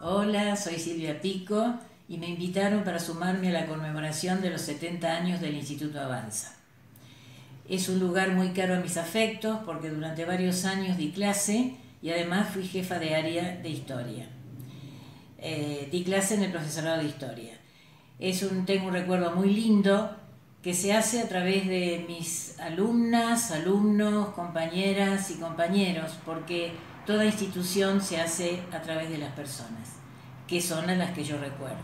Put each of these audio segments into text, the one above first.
Hola, soy Silvia Pico y me invitaron para sumarme a la conmemoración de los 70 años del Instituto Avanza. Es un lugar muy caro a mis afectos porque durante varios años di clase y además fui jefa de área de historia. Di clase en el profesorado de historia. Tengo un recuerdo muy lindo que se hace a través de mis alumnas, alumnos, compañeras y compañeros, porque toda institución se hace a través de las personas, que son a las que yo recuerdo.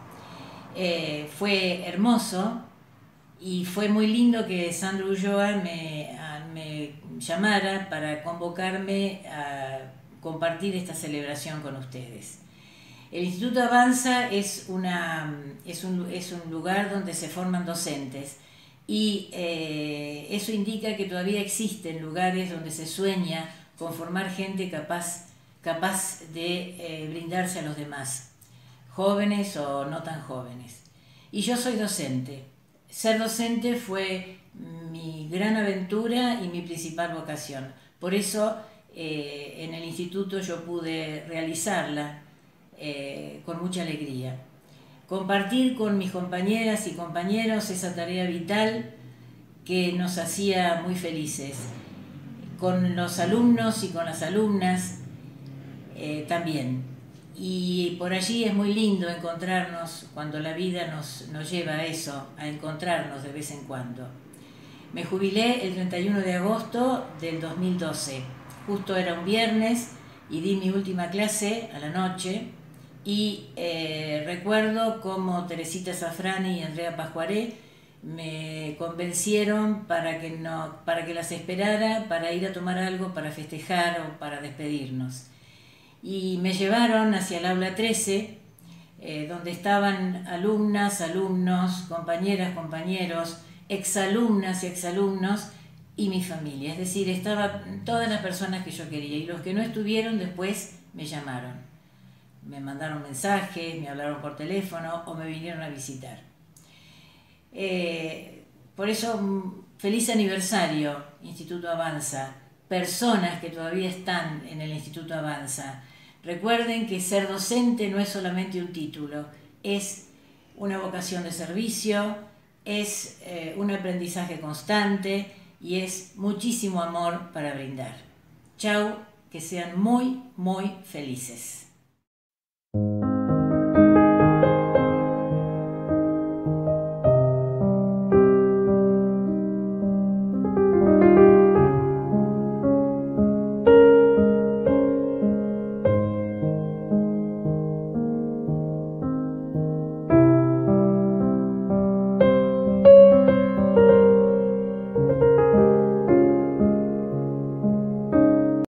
Fue hermoso y fue muy lindo que Sandro Ulloa me llamara para convocarme a compartir esta celebración con ustedes. El Instituto Avanza es un lugar donde se forman docentes y eso indica que todavía existen lugares donde se sueña con formar gente capaz de brindarse a los demás, jóvenes o no tan jóvenes. Y yo soy docente. Ser docente fue mi gran aventura y mi principal vocación. Por eso en el instituto yo pude realizarla con mucha alegría. Compartir con mis compañeras y compañeros esa tarea vital que nos hacía muy felices. Con los alumnos y con las alumnas también. Y por allí es muy lindo encontrarnos cuando la vida nos lleva a eso, a encontrarnos de vez en cuando. Me jubilé el 31 de agosto del 2012. Justo era un viernes y di mi última clase a la noche. Y recuerdo cómo Teresita Safrani y Andrea Pascuaré me convencieron para que las esperara, para ir a tomar algo, para festejar o para despedirnos. Y me llevaron hacia el aula 13, donde estaban alumnas, alumnos, compañeras, compañeros, exalumnas y exalumnos y mi familia. Es decir, estaban todas las personas que yo quería y los que no estuvieron después me llamaron. Me mandaron mensajes, me hablaron por teléfono o me vinieron a visitar. Por eso, feliz aniversario, Instituto Avanza. Personas que todavía están en el Instituto Avanza. Recuerden que ser docente no es solamente un título, es una vocación de servicio, es un aprendizaje constante y es muchísimo amor para brindar. Chau, que sean muy, muy felices.